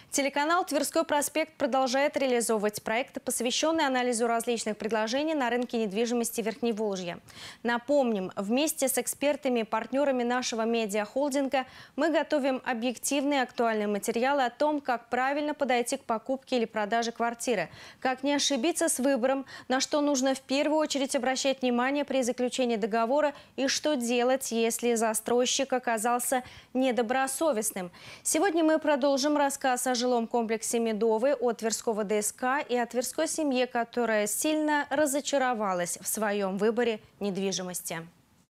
Телеканал «Тверской проспект» продолжает реализовывать проекты, посвященные анализу различных предложений на рынке недвижимости Верхневолжья. Напомним, вместе с экспертами и партнерами нашего медиахолдинга мы готовим объективные и актуальные материалы о том, как правильно подойти к покупке или продаже квартиры, как не ошибиться с выбором, на что нужно в первую очередь обращать внимание при заключении договора и что делать, если застройщик оказался недобросовестным. Сегодня мы продолжим рассказ о жилом комплексе «Медовый» от Тверского ДСК и о тверской семье, которая сильно разочаровалась в своем выборе недвижимости.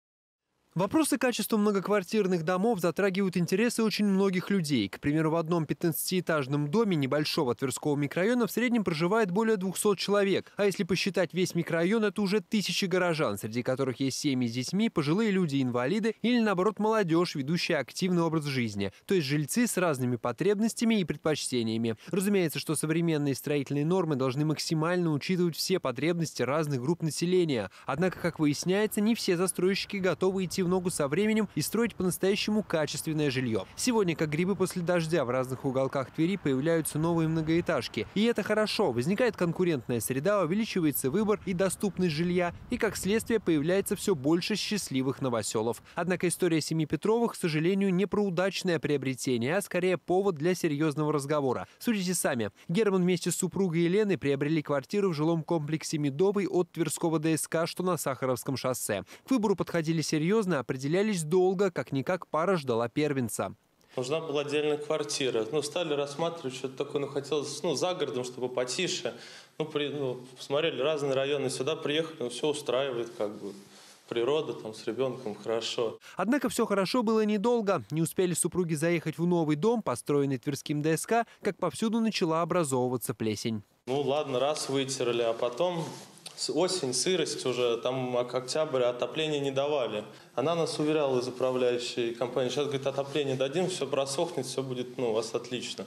Вопросы качества многоквартирных домов затрагивают интересы очень многих людей. К примеру, в одном 15-этажном доме небольшого Тверского микрорайона в среднем проживает более 200 человек. А если посчитать весь микрорайон, это уже тысячи горожан, среди которых есть семьи с детьми, пожилые люди-инвалиды или, наоборот, молодежь, ведущая активный образ жизни. То есть жильцы с разными потребностями и предпочтениями. Разумеется, что современные строительные нормы должны максимально учитывать все потребности разных групп населения. Однако, как выясняется, не все застройщики готовы идти в ногу со временем и строить по-настоящему качественное жилье. Сегодня, как грибы после дождя, в разных уголках Твери появляются новые многоэтажки. И это хорошо. Возникает конкурентная среда, увеличивается выбор и доступность жилья, и, как следствие, появляется все больше счастливых новоселов. Однако история семьи Петровых, к сожалению, не про удачное приобретение, а скорее повод для серьезного разговора. Судите сами. Герман вместе с супругой Еленой приобрели квартиру в жилом комплексе «Медовый» от Тверского ДСК, что на Сахаровском шоссе. К выбору подходили серьезно, определялись долго, как-никак пара ждала первенца. Нужна была отдельная квартира. Стали рассматривать что-то такое, хотелось, за городом, чтобы потише. Посмотрели разные районы, сюда приехали, все устраивает, природа, с ребенком хорошо. Однако все хорошо было недолго. Не успели супруги заехать в новый дом, построенный Тверским ДСК, как повсюду начала образовываться плесень. Ладно, раз вытерли, а потом осень, сырость уже, октябрь, отопление не давали. Она нас уверяла из управляющей компании, сейчас, говорит, отопление дадим, все просохнет, все будет, у вас отлично.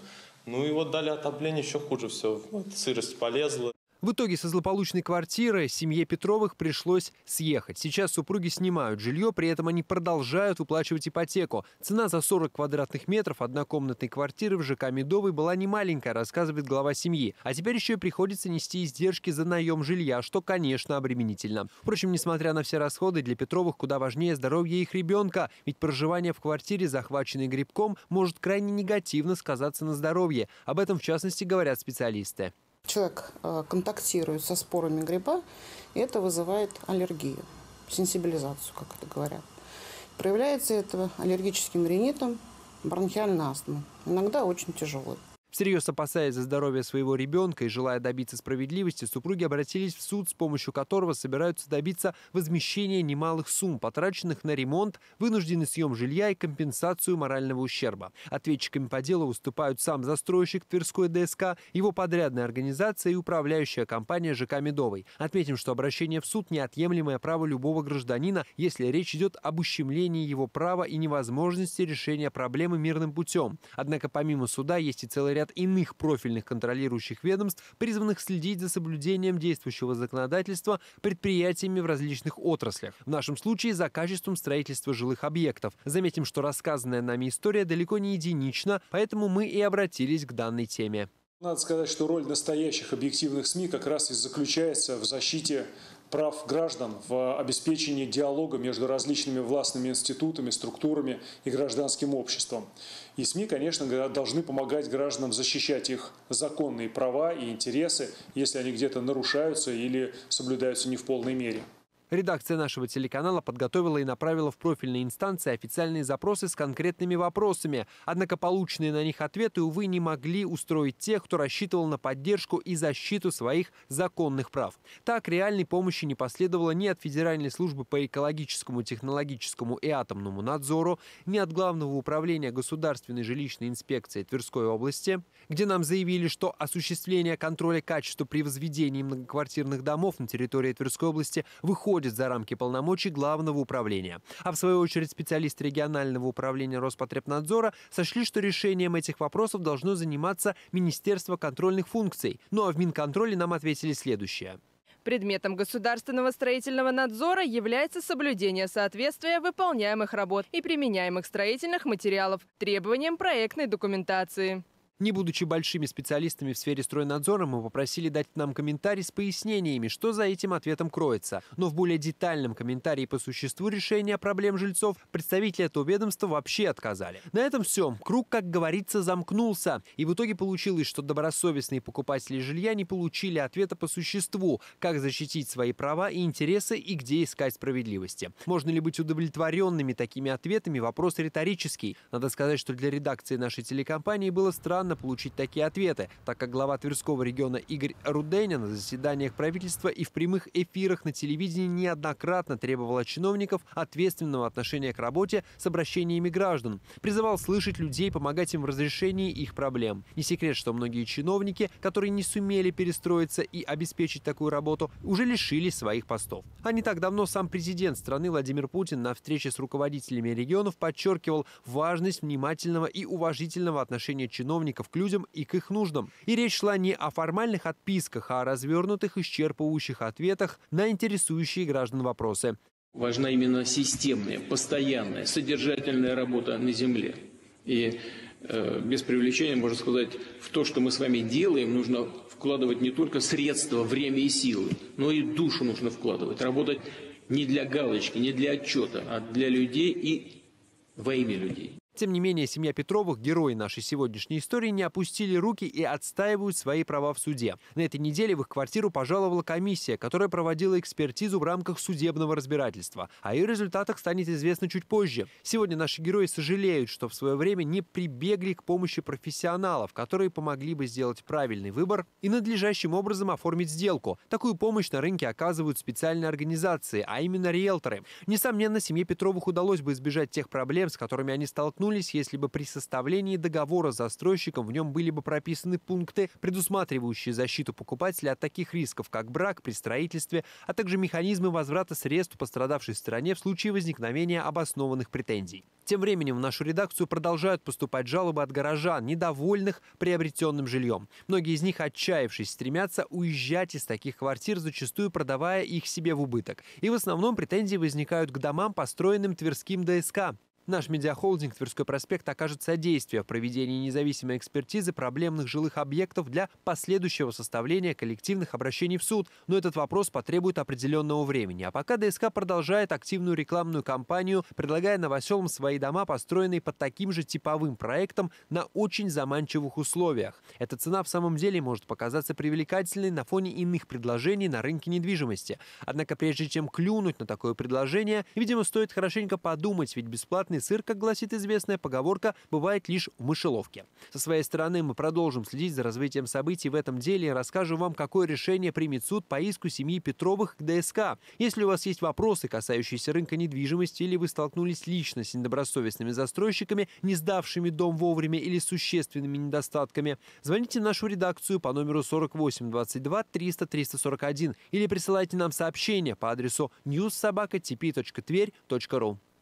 И дали отопление, еще хуже все, сырость полезла. В итоге со злополучной квартиры семье Петровых пришлось съехать. Сейчас супруги снимают жилье, при этом они продолжают выплачивать ипотеку. Цена за 40 квадратных метров однокомнатной квартиры в ЖК «Медовый» была немаленькая, рассказывает глава семьи. А теперь еще и приходится нести издержки за наем жилья, что, конечно, обременительно. Впрочем, несмотря на все расходы, для Петровых куда важнее здоровье их ребенка. Ведь проживание в квартире, захваченной грибком, может крайне негативно сказаться на здоровье. Об этом, в частности, говорят специалисты. Человек контактирует со спорами гриба, и это вызывает аллергию, сенсибилизацию, как это говорят. Проявляется это аллергическим ринитом, бронхиальной астмой, иногда очень тяжелой. Всерьез опасаясь за здоровье своего ребенка и желая добиться справедливости, супруги обратились в суд, с помощью которого собираются добиться возмещения немалых сумм, потраченных на ремонт, вынужденный съем жилья и компенсацию морального ущерба. Ответчиками по делу выступают сам застройщик Тверской ДСК, его подрядная организация и управляющая компания ЖК «Медовый». Отметим, что обращение в суд – неотъемлемое право любого гражданина, если речь идет об ущемлении его права и невозможности решения проблемы мирным путем. Однако помимо суда есть и целый ряд иных профильных контролирующих ведомств, призванных следить за соблюдением действующего законодательства предприятиями в различных отраслях. В нашем случае за качеством строительства жилых объектов. Заметим, что рассказанная нами история далеко не единична, поэтому мы и обратились к данной теме. Надо сказать, что роль настоящих объективных СМИ как раз и заключается в защите прав граждан, в обеспечении диалога между различными властными институтами, структурами и гражданским обществом. И СМИ, конечно, должны помогать гражданам защищать их законные права и интересы, если они где-то нарушаются или соблюдаются не в полной мере. Редакция нашего телеканала подготовила и направила в профильные инстанции официальные запросы с конкретными вопросами. Однако полученные на них ответы, увы, не могли устроить тех, кто рассчитывал на поддержку и защиту своих законных прав. Так, реальной помощи не последовало ни от Федеральной службы по экологическому, технологическому и атомному надзору, ни от Главного управления Государственной жилищной инспекции Тверской области, где нам заявили, что осуществление контроля качества при возведении многоквартирных домов на территории Тверской области выходит за рамки полномочий Главного управления. А в свою очередь специалисты регионального управления Роспотребнадзора сочли, что решением этих вопросов должно заниматься Министерство контрольных функций. Ну а в Минконтроле нам ответили следующее. Предметом государственного строительного надзора является соблюдение соответствия выполняемых работ и применяемых строительных материалов требованиям проектной документации. Не будучи большими специалистами в сфере стройнадзора, мы попросили дать нам комментарий с пояснениями, что за этим ответом кроется. Но в более детальном комментарии по существу решения проблем жильцов представители этого ведомства вообще отказали. На этом все. Круг, как говорится, замкнулся. И в итоге получилось, что добросовестные покупатели жилья не получили ответа по существу, как защитить свои права и интересы и где искать справедливости. Можно ли быть удовлетворенными такими ответами? Вопрос риторический. Надо сказать, что для редакции нашей телекомпании было странно получить такие ответы, так как глава Тверского региона Игорь Руденя на заседаниях правительства и в прямых эфирах на телевидении неоднократно требовал от чиновников ответственного отношения к работе с обращениями граждан. Призывал слышать людей, помогать им в разрешении их проблем. Не секрет, что многие чиновники, которые не сумели перестроиться и обеспечить такую работу, уже лишились своих постов. А не так давно сам президент страны Владимир Путин на встрече с руководителями регионов подчеркивал важность внимательного и уважительного отношения чиновников к людям и к их нуждам. И речь шла не о формальных отписках, а о развернутых, исчерпывающих ответах на интересующие граждан вопросы. Важна именно системная, постоянная, содержательная работа на земле. И без привлечения, можно сказать, в то, что мы с вами делаем, нужно вкладывать не только средства, время и силы, но и душу нужно вкладывать. Работать не для галочки, не для отчета, а для людей и во имя людей. Тем не менее, семья Петровых, герои нашей сегодняшней истории, не опустили руки и отстаивают свои права в суде. На этой неделе в их квартиру пожаловала комиссия, которая проводила экспертизу в рамках судебного разбирательства. О ее результатах станет известно чуть позже. Сегодня наши герои сожалеют, что в свое время не прибегли к помощи профессионалов, которые помогли бы сделать правильный выбор и надлежащим образом оформить сделку. Такую помощь на рынке оказывают специальные организации, а именно риэлторы. Несомненно, семье Петровых удалось бы избежать тех проблем, с которыми они столкнулись, если бы при составлении договора с застройщиком в нем были бы прописаны пункты, предусматривающие защиту покупателя от таких рисков, как брак при строительстве, а также механизмы возврата средств пострадавшей стороне в случае возникновения обоснованных претензий. Тем временем в нашу редакцию продолжают поступать жалобы от горожан, недовольных приобретенным жильем. Многие из них, отчаявшись, стремятся уезжать из таких квартир, зачастую продавая их себе в убыток. И в основном претензии возникают к домам, построенным Тверским ДСК. Наш медиахолдинг «Тверской проспект» окажет содействие в проведении независимой экспертизы проблемных жилых объектов для последующего составления коллективных обращений в суд. Но этот вопрос потребует определенного времени. А пока ДСК продолжает активную рекламную кампанию, предлагая новоселам свои дома, построенные под таким же типовым проектом на очень заманчивых условиях. Эта цена в самом деле может показаться привлекательной на фоне иных предложений на рынке недвижимости. Однако прежде чем клюнуть на такое предложение, видимо, стоит хорошенько подумать, ведь бесплатно сыр, как гласит известная поговорка, бывает лишь в мышеловке. Со своей стороны мы продолжим следить за развитием событий в этом деле и расскажем вам, какое решение примет суд по иску семьи Петровых к ДСК. Если у вас есть вопросы, касающиеся рынка недвижимости, или вы столкнулись лично с недобросовестными застройщиками, не сдавшими дом вовремя или с существенными недостатками, звоните в нашу редакцию по номеру 48 22 300 341 или присылайте нам сообщение по адресу news@tp.tver.ru.